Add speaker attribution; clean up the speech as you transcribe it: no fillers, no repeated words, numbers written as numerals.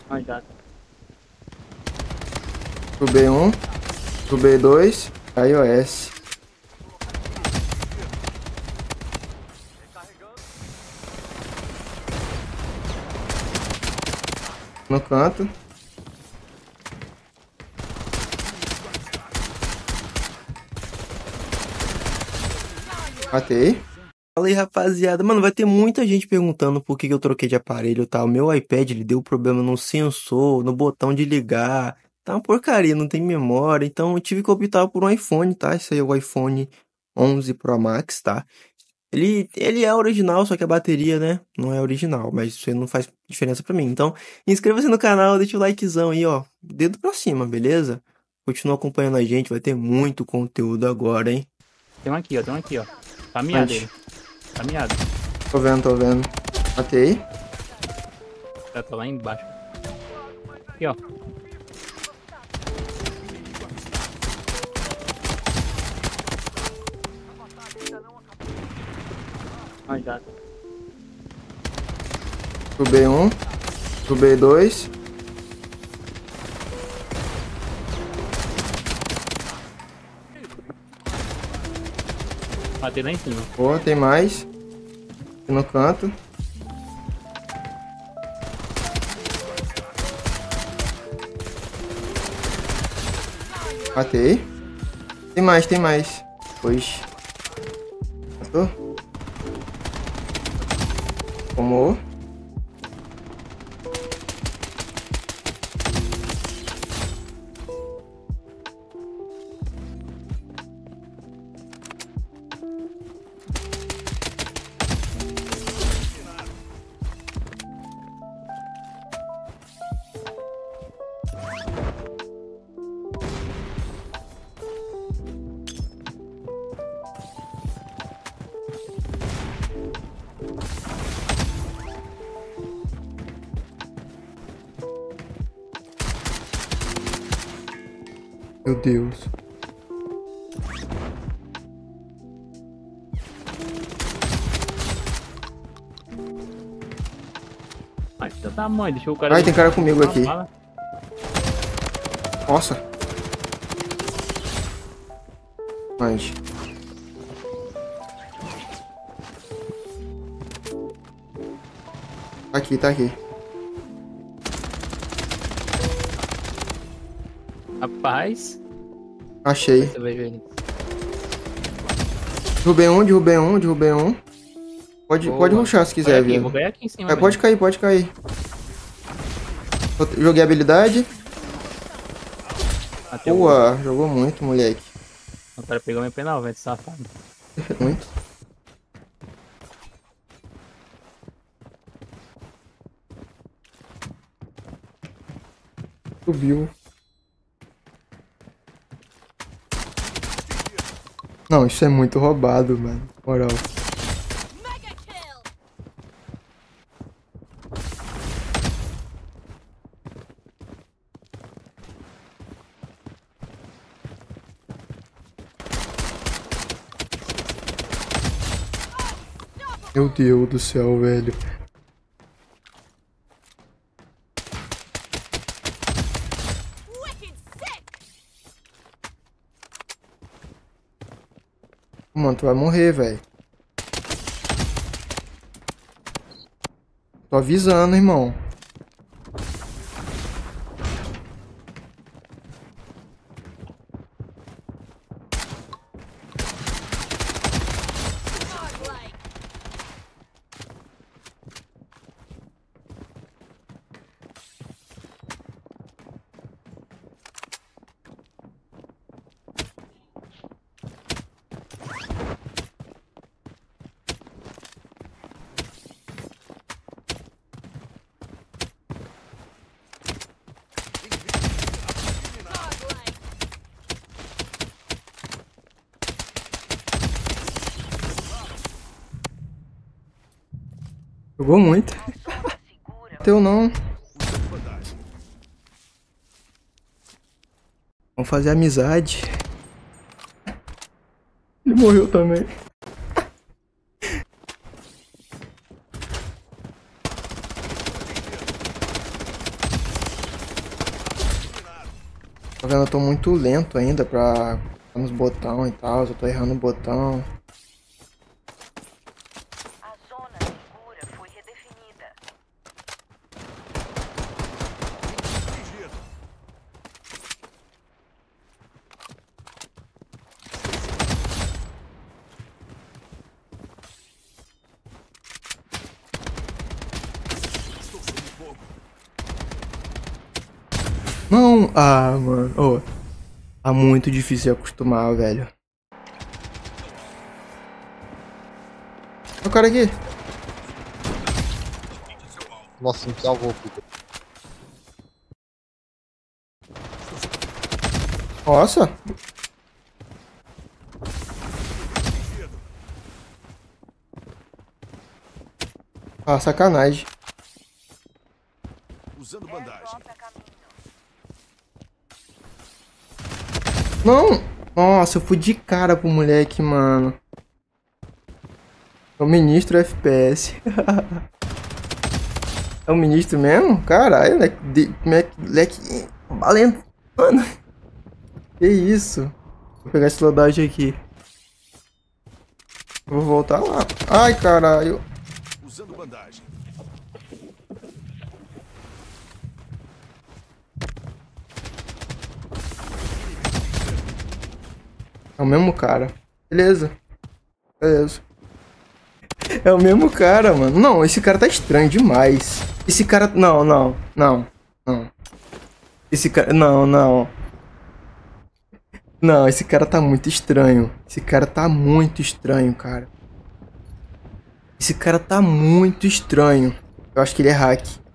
Speaker 1: Cuidado.
Speaker 2: Do B1, do B2, iOS. No canto. Matei. Fala aí, rapaziada. Mano, vai ter muita gente perguntando por que que eu troquei de aparelho, tá? O meu iPad, ele deu problema no sensor, no botão de ligar. Tá uma porcaria, não tem memória. Então eu tive que optar por um iPhone, tá? Esse aí é o iPhone 11 Pro Max, tá? Ele é original, só que a bateria, né? Não é original, mas isso aí não faz diferença pra mim. Então, inscreva-se no canal, deixa o likezão aí, ó. Dedo pra cima, beleza? Continua acompanhando a gente, vai ter muito conteúdo agora, hein?
Speaker 1: Tem um aqui, ó. Tem um aqui, ó. Tá miado
Speaker 2: Onde?
Speaker 1: ele. Tá miado.
Speaker 2: Tô vendo, tô vendo. Matei.
Speaker 1: Tá lá embaixo. Aqui, ó. Cuidado.
Speaker 2: Do B1, do B2.
Speaker 1: Matei lá em cima.
Speaker 2: Boa, tem mais. Aqui no canto. Matei. Tem mais, tem mais. Pois. Matou? Tomou. Meu Deus.
Speaker 1: Ai, filho da mãe, deixou o cara.
Speaker 2: Ai, tem cara comigo aqui.
Speaker 1: Bala.
Speaker 2: Nossa. Onde? Tá aqui, tá aqui.
Speaker 1: Rapaz.
Speaker 2: Achei.
Speaker 1: Você vai ver ele.
Speaker 2: Derrubei um, derrubei um, derrubei um. Pode
Speaker 1: Boa.
Speaker 2: rushar se
Speaker 1: Vai
Speaker 2: quiser,
Speaker 1: aqui,
Speaker 2: viu?
Speaker 1: vou ganhar aqui em cima.
Speaker 2: É, pode cair, pode cair. Joguei habilidade.
Speaker 1: Matei o
Speaker 2: Boa, jogou muito, moleque.
Speaker 1: O cara pegou meu penal, velho, safado.
Speaker 2: Muito. Subiu. Não, isso é muito roubado, mano. Moral. Meu Deus do céu, velho. Mano, tu vai morrer, velho. Tô avisando, irmão. Jogou muito. Teu não. Vamos fazer amizade. Ele morreu também. Tá vendo? Eu tô muito lento ainda pra nos botão e tal. Eu tô errando o botão.
Speaker 3: A zona segura foi redefinida.
Speaker 2: Não! Ah, mano. Ô, tá muito difícil de acostumar, velho. Olha o cara aqui.
Speaker 4: Nossa, me salvou, Peter.
Speaker 2: Nossa. Ah, sacanagem.
Speaker 5: Usando bandagem.
Speaker 3: Airdrop a caminho.
Speaker 2: Não! Nossa, eu fui de cara pro moleque, mano. É o ministro FPS. É o ministro mesmo? Caralho, moleque valendo. Mano, que isso? Vou pegar esse loadout aqui. Vou voltar lá. Ai, caralho.
Speaker 5: Usando bandagem.
Speaker 2: É o mesmo cara. Beleza. Beleza. É o mesmo cara, mano. Não, esse cara tá estranho demais. Esse cara... Não, não, não, não. Esse cara... Não, não. Não, esse cara tá muito estranho. Esse cara tá muito estranho, cara. Esse cara tá muito estranho. Eu acho que ele é hack.